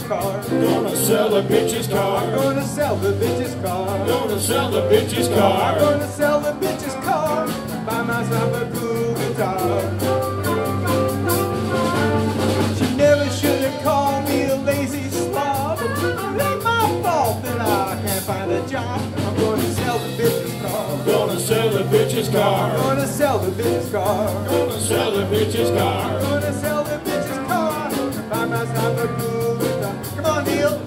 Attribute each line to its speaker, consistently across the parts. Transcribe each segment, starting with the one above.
Speaker 1: car.
Speaker 2: Gonna sell the bitch's car.
Speaker 1: I'm gonna sell the bitch's car.
Speaker 2: Gonna sell the bitch's car.
Speaker 1: I'm gonna sell the bitch's car. Buy myself a cool guitar. She never should have called me a lazy slob. It ain't my fault that I can't find a job. I'm gonna sell the bitch's car.
Speaker 2: Gonna sell the bitch's car.
Speaker 1: I'm gonna sell the bitch's car.
Speaker 2: Gonna sell the bitch's car.
Speaker 1: I'm gonna sell the bitch's car. Buy myself a cool guitar. Come on, Neal.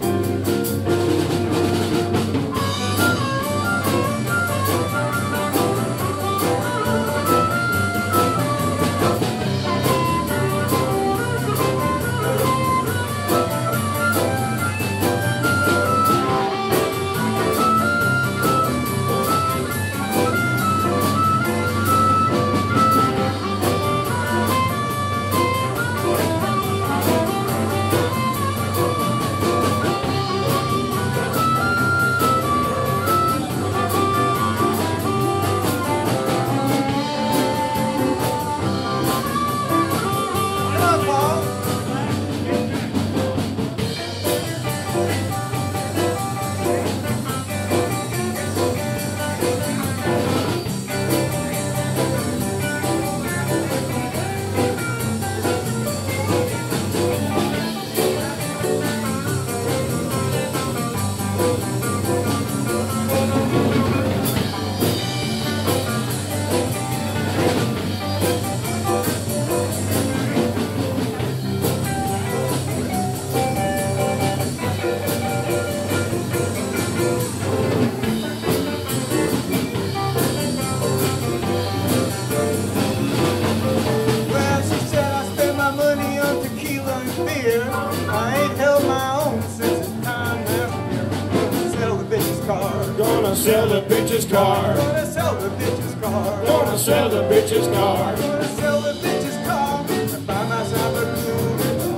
Speaker 2: Sell the bitch's car.
Speaker 1: Gonna sell the bitch's car.
Speaker 2: Gonna sell the bitch's car.
Speaker 1: Gonna sell the bitch's car. And buy myself a cool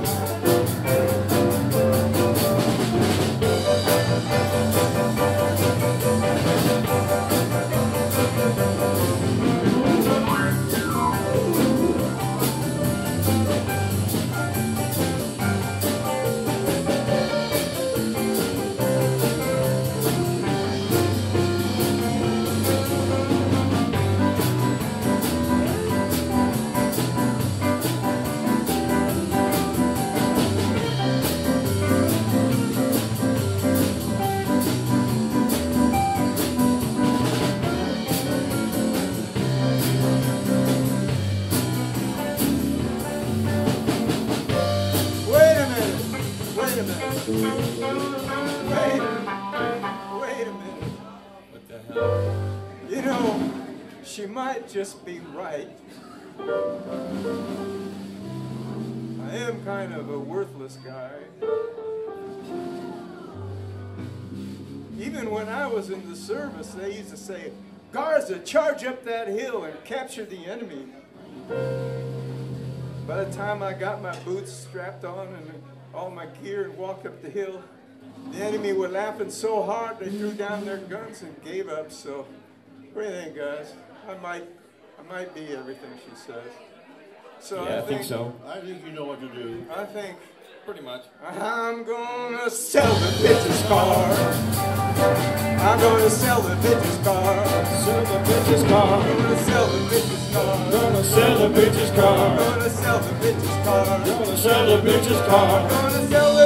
Speaker 1: Wait a minute.
Speaker 2: What the hell?
Speaker 1: You know, she might just be right. I am kind of a worthless guy. Even when I was in the service, they used to say, Garza, charge up that hill and capture the enemy. By the time I got my boots strapped on and all my gear and walked up the hill, the enemy were laughing so hard they threw down their guns and gave up. So, what do you think, guys? I might be everything she says. So
Speaker 2: yeah, I think so.
Speaker 3: I think you know what to do.
Speaker 1: I think
Speaker 2: Pretty much.
Speaker 1: I'm gonna sell the bitch's car. I'm gonna sell the bitch's car.
Speaker 2: Sell the bitch's car.
Speaker 1: I'm gonna sell the bitch's car.
Speaker 2: Gonna sell the bitch's car.
Speaker 1: I'm gonna sell the bitch's car.
Speaker 2: Gonna sell the bitch's car.
Speaker 1: I'm gonna sell the